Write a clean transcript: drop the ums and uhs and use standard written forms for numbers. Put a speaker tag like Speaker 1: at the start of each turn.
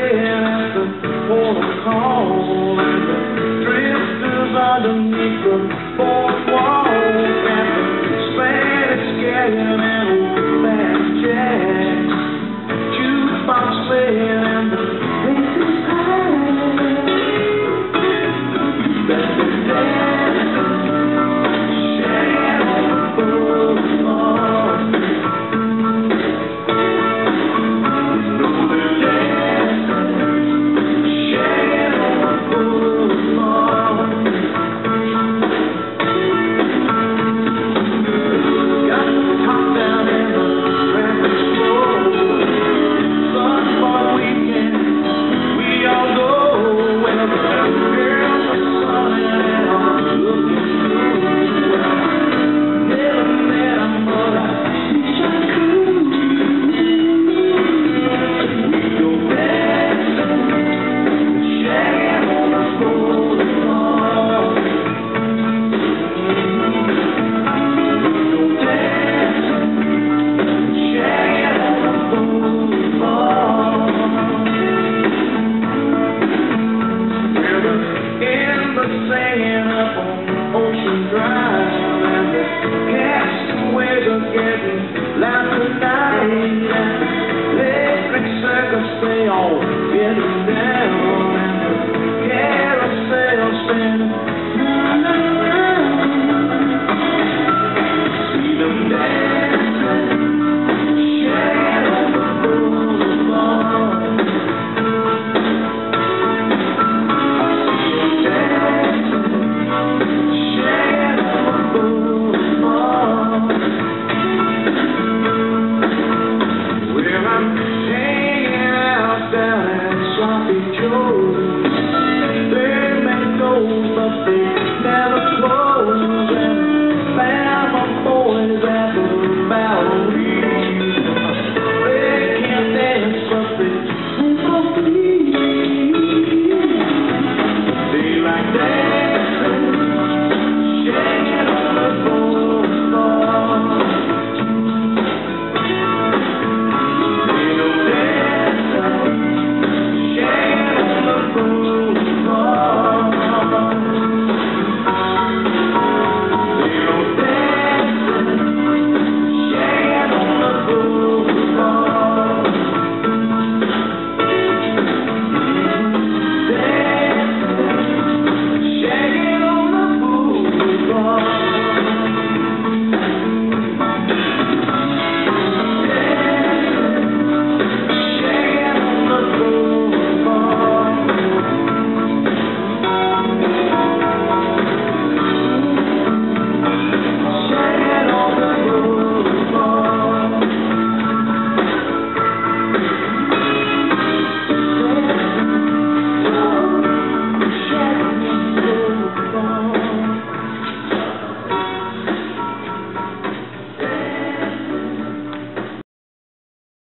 Speaker 1: playing at the port of call, and the drifters underneath the boardwalk, and the Spanish gagging and old fast jacks, jukebox playing and the place is packed. That's the dancing, shagging on the boulevard. Singing up on Ocean Drive, and the castaways are getting loud tonight, and the electric circus they all getting down, and the carousel spinning